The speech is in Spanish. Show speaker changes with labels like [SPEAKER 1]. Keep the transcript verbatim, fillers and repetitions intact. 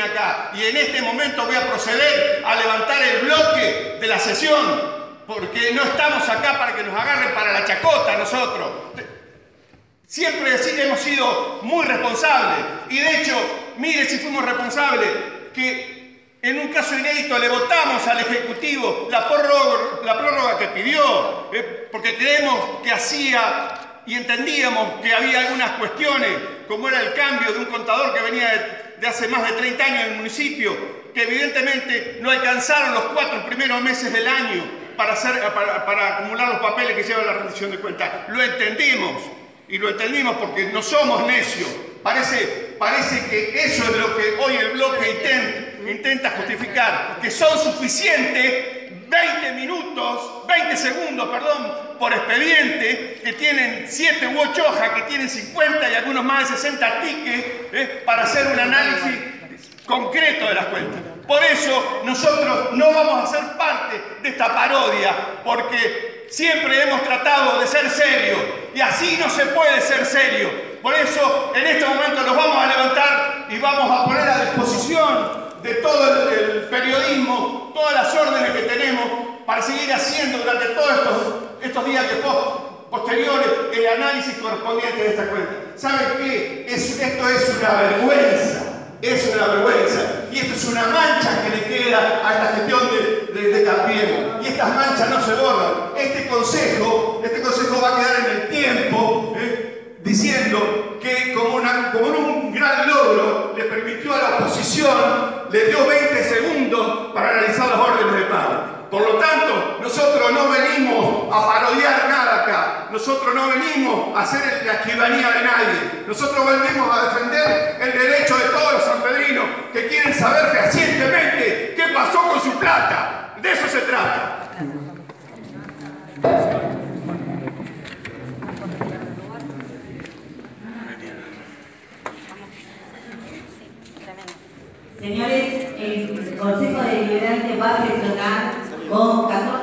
[SPEAKER 1] viene acá. Y en este momento voy a proceder a levantar el bloque de la sesión, porque no estamos acá para que nos agarren para la chacota nosotros. Siempre hemos sido muy responsables. Y de hecho, mire si fuimos responsables, que en un caso inédito le votamos al Ejecutivo la prórroga, la prórroga que pidió, eh, porque creemos que hacía y entendíamos que había algunas cuestiones, como era el cambio de un contador que venía de, de hace más de treinta años en el municipio, que evidentemente no alcanzaron los cuatro primeros meses del año para, hacer, para, para acumular los papeles que lleva la rendición de cuentas. Lo entendimos, y lo entendimos porque no somos necios. Parece, parece que eso es lo que hoy el bloque intenta, intenta justificar, que son suficientes veinte minutos, veinte segundos, perdón, por expediente, que tienen siete u ocho hojas, que tienen cincuenta y algunos más de sesenta tickets, ¿eh? para hacer un análisis concreto de las cuentas. Por eso nosotros no vamos a ser parte de esta parodia, porque siempre hemos tratado de ser serios, y así no se puede ser serio. Por eso en este momento nos vamos a levantar y vamos a poner a disposición de todo el, el periodismo, todas las órdenes que tenemos para seguir haciendo durante todos estos, estos días que post, posteriores el análisis correspondiente de esta cuenta. ¿Saben qué? Es, esto es una vergüenza, es una vergüenza, y esto es una mancha que le queda a esta gestión de, de, de Cambiemos, y estas manchas no se borran. Este consejo, este consejo va a quedar en el tiempo, ¿eh? diciendo que como, una, como un gran logro le permitió a la oposición, le dio veinte segundos para analizar las órdenes de pago. Por lo tanto, nosotros no venimos a parodiar nada acá, nosotros no venimos a hacer la escribanía de nadie, nosotros venimos a defender el derecho de todos los sanpedrinos que quieren saber fehacientemente qué pasó con su plata. De eso se trata.
[SPEAKER 2] Señores, el Consejo Deliberante va a sesionar con catorce